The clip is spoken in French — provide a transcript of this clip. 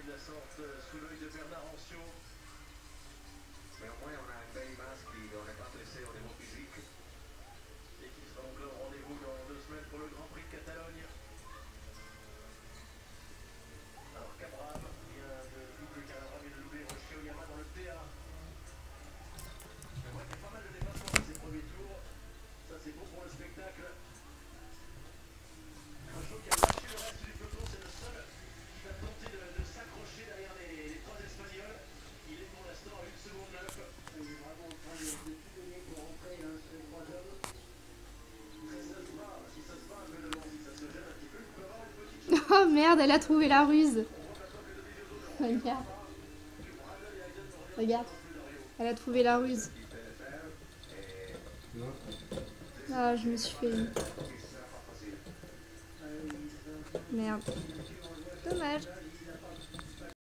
de la sorte sous l'œil de Bernard Anciot. Mais au moins on a un bel masque et on n'est pas blessé au niveau physique. Et qui sera donc au rendez-vous dans 2 semaines pour le Grand Prix de Catalogne. Alors Cabrab vient de doubler, Cabrab vient de doubler Rocher Oyama dans le TA. On voit qu'il y a pas mal de dépassements dans ces premiers tours. Ça c'est bon pour le spectacle. Rocher qui a lâché le reste du peloton, c'est le seul qui va tenter de s'accrocher derrière les trois Espagnols. Il est pour l'instant à 1 seconde 9. Il est vraiment en train de tout donner pour rentrer sur les 3 hommes. Si ça se bat un peu devant, si ça se gêne un petit peu, il peut avoir une petite chance. Oh merde, elle a trouvé la ruse. Regarde. Regarde. Elle a trouvé la ruse. Ah, je me suis fait... Merde. Dommage.